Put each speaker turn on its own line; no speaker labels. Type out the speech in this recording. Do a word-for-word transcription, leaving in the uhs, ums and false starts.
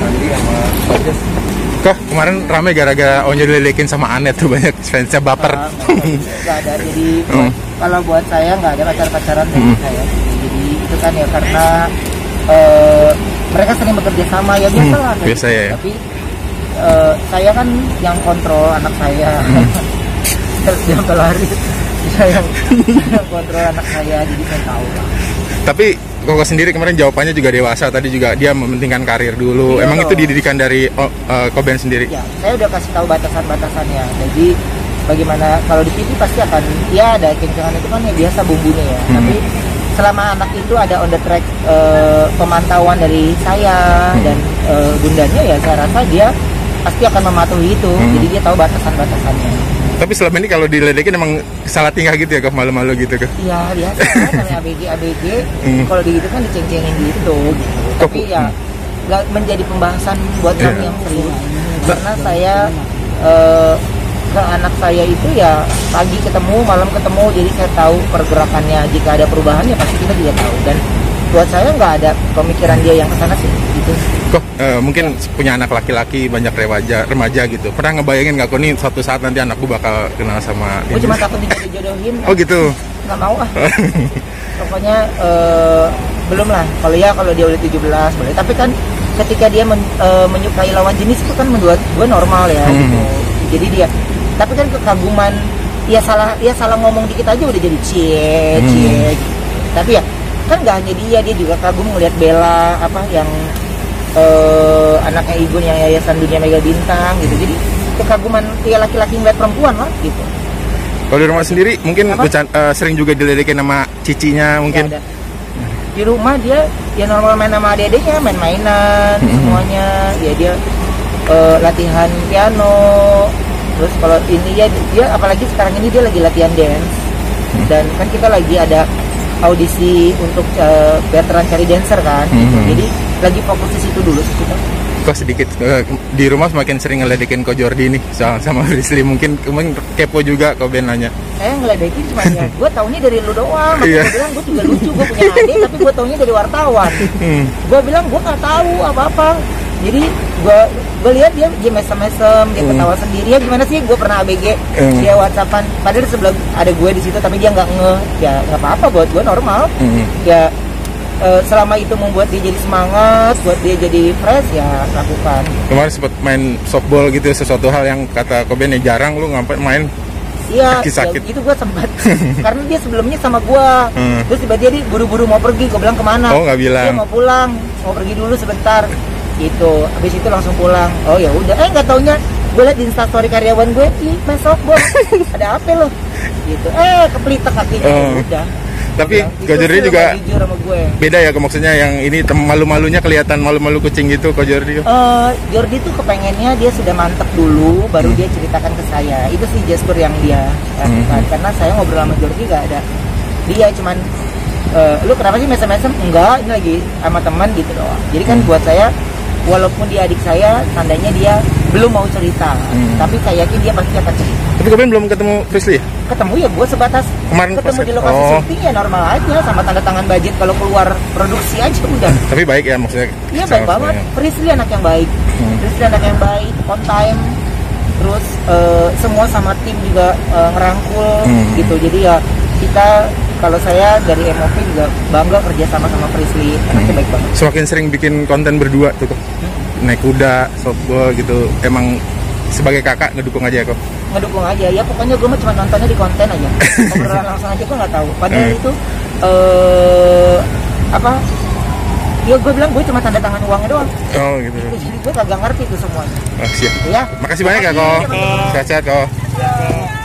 Andi sama Bajas.
Kok kemarin rame gara-gara Onyo diledekin sama Anet tuh, banyak fansnya baper.
Nah, nggak ada, jadi buat, kalau buat saya nggak ada pacar-pacaran dari
Hmm.
saya. Jadi itu kan ya karena uh, mereka sering bekerja sama ya biasa lah.
Hmm, biasa ya.
Tapi uh, saya kan yang kontrol anak saya.
Hmm.
Terus dia pelari, saya yang, yang kontrol anak saya, jadi saya tahu lah.
Tapi Koko sendiri kemarin jawabannya juga dewasa, tadi juga dia mementingkan karir dulu.
Iya
Emang
dong.
itu dididikan dari oh, uh, Koben sendiri?
Ya, saya udah kasih tahu batasan-batasannya. Jadi bagaimana kalau di T V pasti akan ya ada kencangan itu kan ya biasa bumbunya ya.
Hmm.
Tapi selama anak itu ada on the track uh, pemantauan dari saya
Hmm.
dan uh, bundanya ya saya rasa dia pasti akan mematuhi itu.
Hmm.
Jadi dia tahu batasan-batasannya.
Tapi selama ini kalau diledekin emang salah tingkah gitu ya, ke malu-malu gitu ke?
Iya biasa kan namanya A B G A B G.
Hmm.
Kalau di itu kan diceng-cengin gitu. gitu. Tapi ya nggak menjadi pembahasan buat kami
Iya.
yang serius. Karena saya eh, ke anak saya itu ya pagi ketemu, malam ketemu, jadi saya tahu pergerakannya. Jika ada perubahan ya pasti kita juga tahu. Dan buat saya nggak ada pemikiran dia yang kesana sih. Gitu.
Kok uh, mungkin punya anak laki-laki, banyak remaja, remaja gitu. Pernah ngebayangin nggak kok nih suatu saat nanti anakku bakal kenal sama
Gue
ini?
cuma takut dijodohin.
Oh gitu.
Nggak mau ah. Pokoknya eh, belum lah. Kalau ya kalau dia udah tujuh belas boleh. Tapi kan ketika dia men, eh, menyukai lawan jenis itu kan menurut gue normal ya.
Hmm.
Gitu. Jadi dia. Tapi kan kekaguman. Ya salah, ya salah ngomong dikit aja udah jadi cie,
Hmm.
cie. Gitu. Tapi ya kan nggak hanya dia, dia juga kagum ngelihat Bella apa yang eh, anaknya Igun yang Yayasan Dunia Mega Bintang gitu. Jadi kekaguman ya laki-laki ngeliat perempuan lah gitu.
Kalau di rumah sendiri mungkin
Apa?
becan- uh, sering juga diledekin sama cicinya mungkin.
Nggak ada. Di rumah dia ya normal main sama adik-adiknya, main-mainan
Mhm.
semuanya. Ya dia eh, latihan piano. Terus kalau ini ya dia apalagi sekarang ini dia lagi latihan dance. Dan kan kita lagi ada audisi untuk eh, veteran cari dancer kan. Gitu.
Mhm.
Jadi lagi fokus di situ dulu sih kita.
Kok sedikit uh, di rumah semakin sering ngeledekin Ko Jordi nih sama, sama Rizly, mungkin kemarin kepo juga Ko Ben nanya.
Saya ngeledekin cuma ya gue taunya dari lu doang. Makanya
Iya.
gue bilang gue juga lucu, gue punya adik tapi gue taunya dari wartawan.
Hmm.
Gue bilang gue nggak tahu apa-apa. Jadi gue gue lihat dia dia mesem-mesem, dia
Hmm.
ketawa sendiri. Ya gimana sih, gue pernah A B G,
Hmm.
dia WhatsAppan. Padahal di sebelah ada gue di situ tapi dia nggak nge. Ya nggak apa-apa, buat gue normal.
Hmm.
Ya eh, selama itu membuat dia jadi semangat, buat dia jadi fresh ya lakukan.
Kemarin sempat main softball gitu, sesuatu hal yang kata Ko Ben ya jarang lu ngapain main.
Iya,
Kaki sakit.
ya, itu gue sempat. Karena dia sebelumnya sama gue.
Hmm.
Terus tiba-tiba dia buru-buru mau pergi, gue bilang kemana?
Oh, nggak bilang.
Dia mau pulang, mau pergi dulu sebentar. Gitu, habis itu langsung pulang. Oh ya udah, eh nggak taunya gue liat di instastory karyawan gue, ih main softball, ada apa lo? Gitu, eh kepelitek kakinya.
Oh.
Ya udah.
Tapi
Bilang,
Ko
"Itu
Jordi
sih lo
juga
nggak jujur sama gue."
beda ya, maksudnya yang ini tem- malu-malunya kelihatan malu-malu kucing gitu Ko Jordi.
Eh, Jordi tuh kepengennya dia sudah mantep dulu, baru
Hmm.
dia ceritakan ke saya. Itu sih gestur yang dia lakukan.
Hmm.
Karena saya ngobrol sama Jordi gak ada. Dia cuman, eh, lu kenapa sih mesem-mesem? Enggak, ini lagi sama teman gitu doang. Jadi kan
Hmm.
buat saya, walaupun dia adik saya, tandanya dia belum mau cerita.
Hmm.
Tapi saya yakin dia pasti akan cerita.
Tapi Ko Ben belum ketemu Rizly ya?
Ketemu ya gue sebatas
Kemarin
ketemu
pas-
di lokasi
oh.
syuting ya normal aja, sama tanda tangan budget kalau keluar produksi aja udah.
Tapi baik ya maksudnya.
Iya
sama
baik banget.
semuanya.
Rizly anak yang baik.
Hmm.
Rizly anak yang baik, on time. Terus eh, semua sama tim juga eh, ngerangkul
Hmm.
gitu. Jadi ya kita kalau saya dari M O P juga bangga kerja sama sama Rizly. Anaknya
Hmm.
baik banget.
Semakin sering bikin konten berdua tuh kok. Naik kuda, softball gitu. Emang sebagai kakak ngedukung aja ya kok.
Ngedukung aja ya, pokoknya gue mah cuma nontonnya di konten aja. Obrolan langsung aja gue nggak tahu. Padahal
Hmm.
itu eh apa? Ya gue bilang gue cuma tanda tangan uangnya doang.
Oh gitu.
Jadi gue kagak ngerti itu semuanya.
Oh, siap.
Gitu ya.
Makasih banyak ya kok.
Makasih, teman-teman.
Sehat-sehat kok.
Ya.